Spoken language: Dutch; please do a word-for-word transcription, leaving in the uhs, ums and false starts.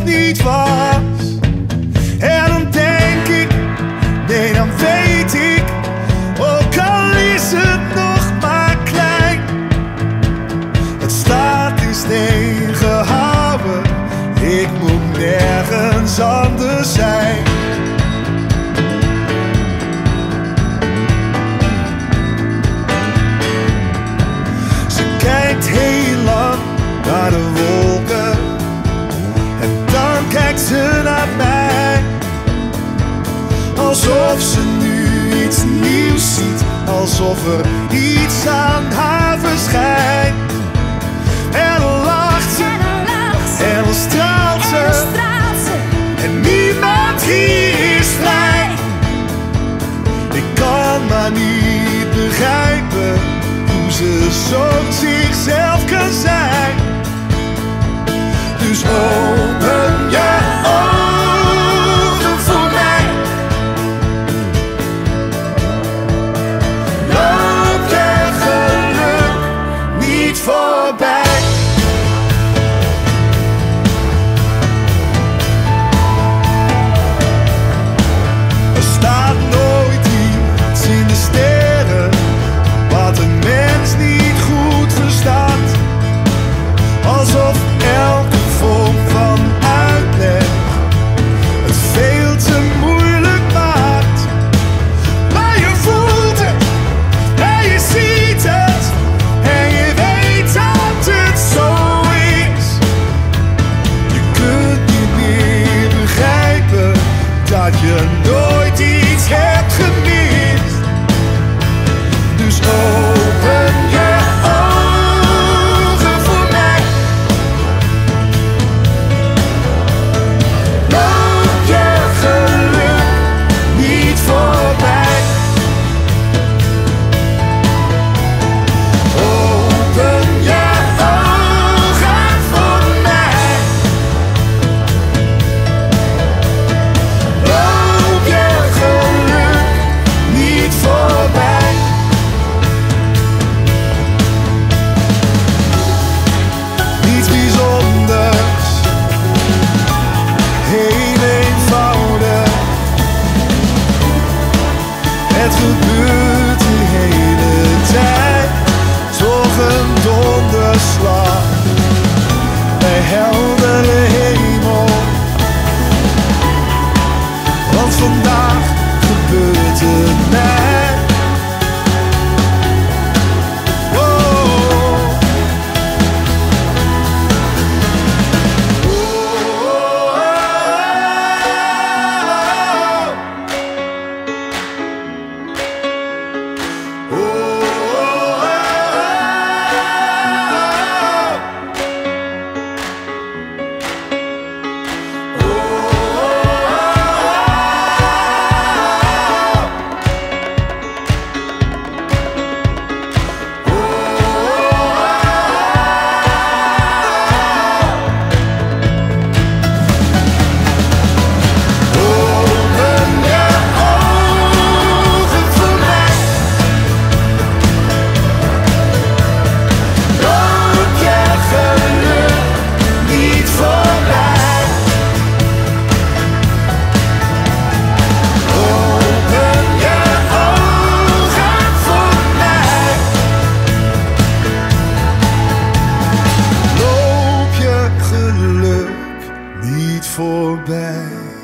nog niet was. En dan denk ik, nee dan weet ik, ook al is het nog maar klein, het staat in steen gehouden, ik moet nergens anders zijn. Ze kijkt heel lang naar de wolken en dan kijkt ze naar mij, alsof ze nu iets nieuws ziet, alsof er iets aan haar verschijnt. En dan lacht ze, en dan straalt ze, en niemand hier is vrij. Ik kan maar niet begrijpen hoe ze zo zichzelf kan zijn. Dus open je ogen voor mij. Loop je geluk niet voorbij. Er staat nooit iets in de sterren wat een mens niet goed verstaat. Alsof elke vorm van uitleg het veel te moeilijk maakt. Maar je voelt het, en je ziet het, en je weet dat het zo is. Je kunt niet meer begrijpen dat je nooit iets hebt gemist. Dus open je ogen voor mij. Loop je geluk niet voorbij. Open je ogen voor mij. Loop je geluk niet voorbij. Niets bijzonders, heel eenvoudig. Het gebeurt de hele tijd, toch een donderslag bij heldere hemel. Want vandaag gebeurt het mij. Voorbij.